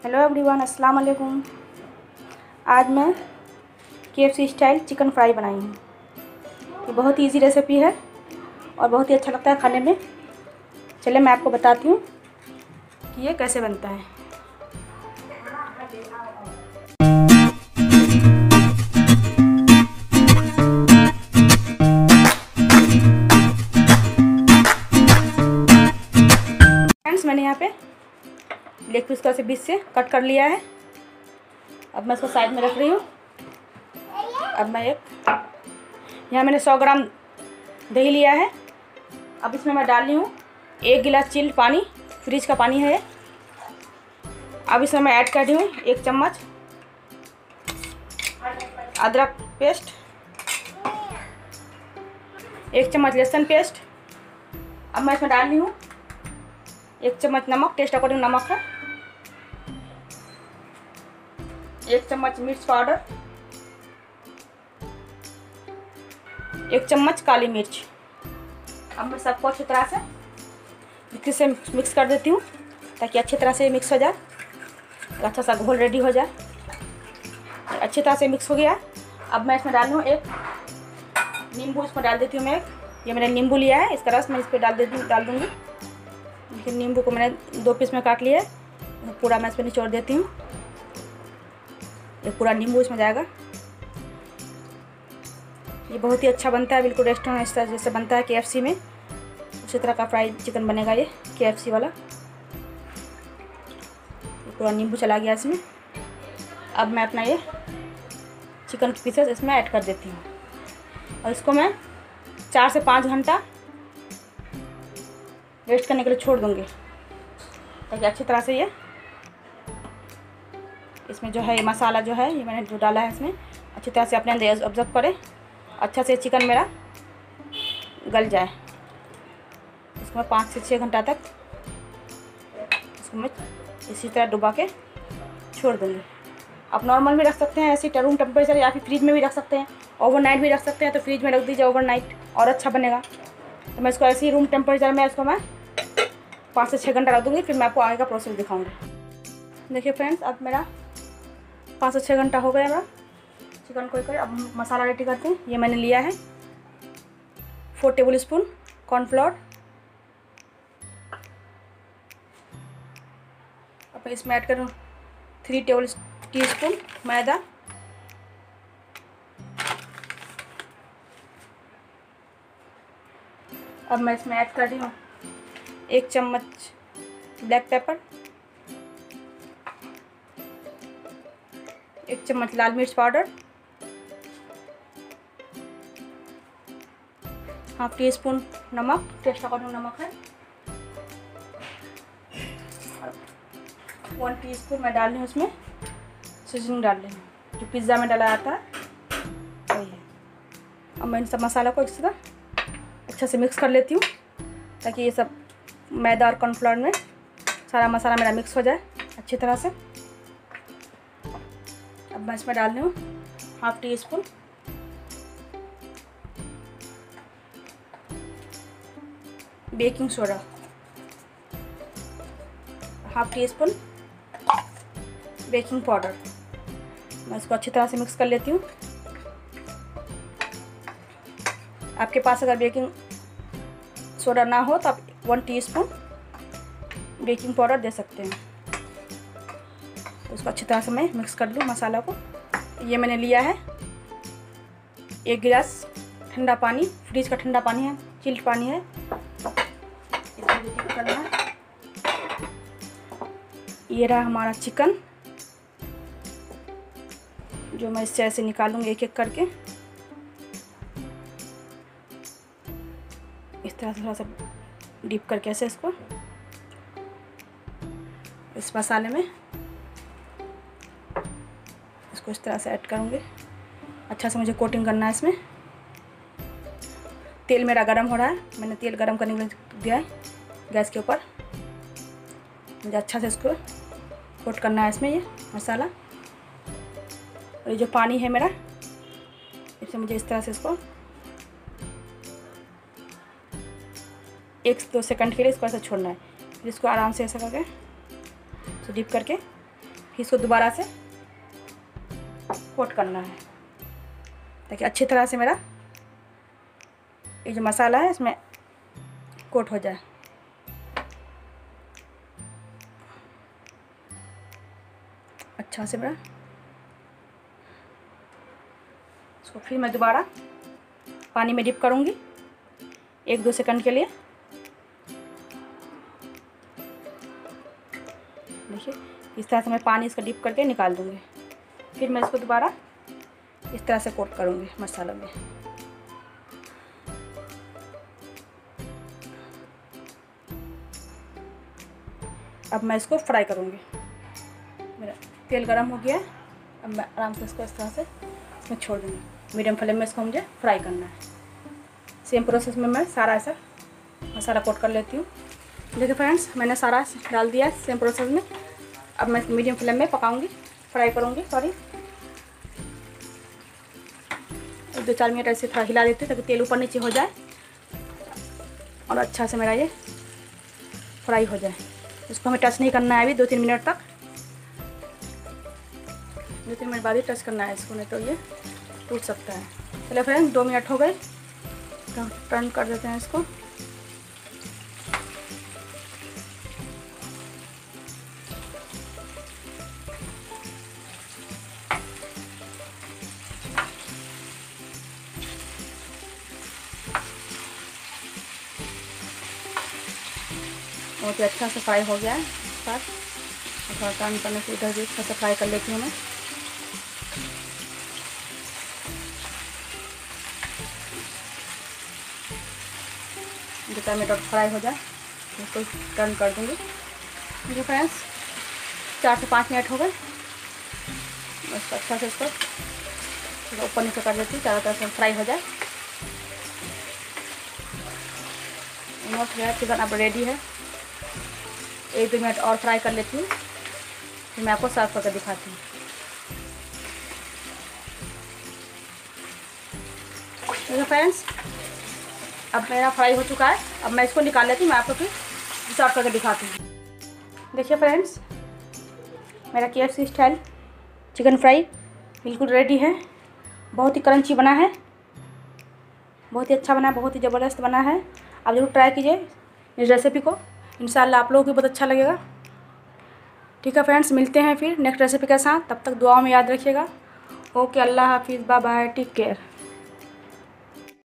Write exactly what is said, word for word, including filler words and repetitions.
Hello everyone, अस्सलाम वालेकुम। आज मैं केएफसी स्टाइल चिकन फ्राई बनाई हूँ। ये बहुत ही इजी रेसिपी है और बहुत ही अच्छा लगता है खाने में। चलिए मैं आपको बताती हूँ कि ये कैसे बनता है। फ्रेंड्स, मैंने यहाँ पे लेग पीस को ऐसे बीच से कट कर लिया है। अब मैं इसको साइड में रख रही हूँ। अब मैं एक यहाँ मैंने सौ ग्राम दही लिया है। अब इसमें मैं डाल रही हूँ एक गिलास चिल्ड पानी, फ्रिज का पानी है। अब इसमें मैं ऐड कर रही हूँ एक चम्मच अदरक पेस्ट, एक चम्मच लहसुन पेस्ट। अब मैं इसमें डाल रही हूँ एक चम्मच नमक, टेस्ट अकॉर्डिंग नमक है, एक चम्मच मिर्च पाउडर, एक चम्मच काली मिर्च। अब मैं सबको अच्छी तरह से मिक्सी से मिक्स कर देती हूँ ताकि अच्छी तरह से मिक्स हो जाए, तो अच्छा सा घोल रेडी हो जाए। अच्छी तरह से मिक्स हो गया। अब मैं इसमें डाल लूँ एक नींबू, इसमें डाल देती हूँ मैं। ये मैंने नींबू लिया है, इसका रस मैं इस पर डाल देती हूँ डाल दूँगी। फिर नींबू को मैंने दो पीस में काट लिया है, पूरा मैं इस पर निचोड़ देती हूँ। ये पूरा नींबू इसमें जाएगा। ये बहुत ही अच्छा बनता है, बिल्कुल रेस्टोरेंट स्टाइल जैसे बनता है केएफसी में, उसी तरह का फ्राइड चिकन बनेगा ये केएफसी वाला। ये पूरा नींबू चला गया इसमें। अब मैं अपना ये चिकन के पीसेस इसमें ऐड कर देती हूँ और इसको मैं चार से पाँच घंटा रेस्ट करने के लिए छोड़ दूँगी ताकि अच्छी तरह से ये इसमें जो है ये मसाला जो है ये मैंने जो डाला है इसमें अच्छी तरह से अपने अंदर ऑब्जर्व करे, अच्छा से चिकन मेरा गल जाए। इसको मैं पाँच से छः घंटा तक इसको मैं इसी तरह डुबा के छोड़ दूँगी। आप नॉर्मल भी रख सकते हैं, ऐसे रूम टेम्परेचर, या फिर फ्रिज में भी रख सकते हैं, ओवरनाइट भी रख सकते हैं। तो फ्रिज में रख दीजिए ओवरनाइट और अच्छा बनेगा। तो मैं इसको ऐसे ही रूम टेम्परेचर में इसको मैं पाँच से छः घंटा रख दूँगी। फिर मैं आपको आगे का प्रोसेस दिखाऊँगी। देखिए फ्रेंड्स, अब मेरा पाँच से छः घंटा हो गया मेरा चिकन को कर। अब मसाला रेडी करते हैं। ये मैंने लिया है फोर टेबल स्पून कॉर्नफ्लोर। अब इसमें ऐड करूँ थ्री टेबल टी स्पून मैदा, अब मैं इसमें ऐड कर रही हूँ एक चम्मच ब्लैक पेपर, एक चम्मच लाल मिर्च पाउडर, हाफ टी स्पून नमक, टेस्ट अकॉर्डिंग नमक है, वन टीस्पून मैं डाल रही हूँ इसमें सीजनिंग डाल रही हूँ जो पिज़्ज़ा में डाला जाता है वही है। अब मैं इन सब मसाला को इस तरह अच्छा से मिक्स कर लेती हूँ ताकि ये सब मैदा और कॉर्नफ्लोर में सारा मसाला मेरा मिक्स हो जाए अच्छी तरह से। अब मैं इसमें डाल रही हूँ half teaspoon baking soda, half teaspoon baking powder. मैं इसको अच्छी तरह से मिक्स कर लेती हूँ। आपके पास अगर बेकिंग सोडा ना हो तो आप वन टीस्पून बेकिंग पाउडर दे सकते हैं। तो इसको अच्छी तरह से मैं मिक्स कर लूँ मसाला को। ये मैंने लिया है एक गिलास ठंडा पानी, फ्रिज का ठंडा पानी है, चिल्ड पानी है। इसको करना है। ये रहा हमारा चिकन जो मैं इससे ऐसे निकालूंगी एक एक करके। इस तरह से थोड़ा सा डीप करके ऐसे इसको इस मसाले में इसको इस तरह से ऐड करूंगी। अच्छा से मुझे कोटिंग करना है इसमें। तेल मेरा गरम हो रहा है, मैंने तेल गरम करने के लिए दिया है गैस के ऊपर। मुझे अच्छा से इसको कोट करना है इसमें ये मसाला। और ये जो पानी है मेरा इससे मुझे इस तरह से इसको एक दो सेकंड के लिए इसको ऐसे छोड़ना है। फिर इसको आराम से ऐसा करके तो डिप करके फिर इसको दोबारा से कोट करना है ताकि अच्छी तरह से मेरा ये जो मसाला है इसमें कोट हो जाए। अच्छा से मेरा इसको फिर मैं दोबारा पानी में डिप करूँगी एक दो सेकंड के लिए। देखिए इस तरह से मैं पानी इसका डिप करके निकाल दूँगी। फिर मैं इसको दोबारा इस तरह से कोट करूँगी मसाला में। अब मैं इसको फ्राई करूँगी। मेरा तेल गरम हो गया है। अब मैं आराम से इसको इस तरह से इसमें छोड़ दूँगी। मीडियम फ्लेम में इसको मुझे फ्राई करना है। सेम प्रोसेस में मैं सारा ऐसा मसाला कोट कर लेती हूँ। देखिए फ्रेंड्स, मैंने सारा डाल दिया है सेम प्रोसेस में। अब मैं मीडियम फ्लेम में पकाऊंगी, फ्राई करूँगी सॉरी। दो चार मिनट ऐसे थोड़ा हिला देती हूँ ताकि तेल ऊपर नीचे हो जाए और अच्छा से मेरा ये फ्राई हो जाए। इसको हमें टच नहीं करना है अभी दो तीन मिनट तक। दो तीन मिनट बाद ही टच करना है इसको, नहीं तो ये टूट सकता है। चलिए फ्रेंड्स, दो मिनट हो गए तो टर्न कर देते हैं इसको। बहुत ही अच्छा से फ्राई हो गया है। साथ थोड़ा टर्न करने से इधर भी अच्छा से फ्राई कर लेती हूँ मैं। जितना मिनट और फ्राई हो जाए इसको टर्न कर दूँगी। देखिए फ्रेंड्स, चार से पाँच मिनट हो गए। बस अच्छा से इसको ऊपर नीचे कर देती हूँ, चारों तरफ से फ्राई हो जाए। ऑलमोस्ट मेरा चिकन अब रेडी है। एक दो मिनट और फ्राई कर लेती हूँ, फिर मैं आपको सर्व करके दिखाती हूँ। देखिए फ्रेंड्स, अब मेरा फ्राई हो चुका है। अब मैं इसको निकाल लेती हूँ, मैं आपको फिर सर्व करके दिखाती हूँ। देखिए फ्रेंड्स, मेरा K F C style chicken fry बिल्कुल रेडी है। बहुत ही क्रंची बना है, बहुत ही अच्छा बना है, बहुत ही ज़बरदस्त बना है। आप जरूर ट्राई कीजिए इस रेसिपी को, इंशाल्लाह आप लोगों को बहुत अच्छा लगेगा। ठीक है फ्रेंड्स, मिलते हैं फिर नेक्स्ट रेसिपी के साथ। तब तक दुआओं में याद रखिएगा। ओके, अल्लाह हाफिज़, बाय बाय, टेक केयर।